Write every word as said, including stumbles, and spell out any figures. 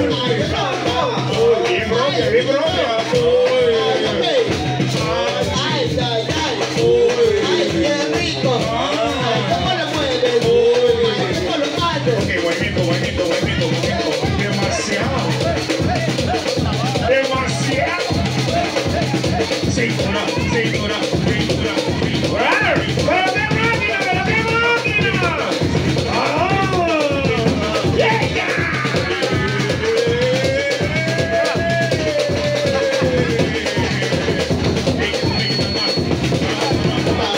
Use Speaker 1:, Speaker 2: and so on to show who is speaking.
Speaker 1: Bien propia, bien propia.
Speaker 2: Ay, ay, ay. Ay, qué rico. Ay, ¿cómo lo mueves? Ay, ¿cómo lo haces?
Speaker 1: Ok, buenito, buenito, buenito, buenito. Demasiado. Demasiado. Sí,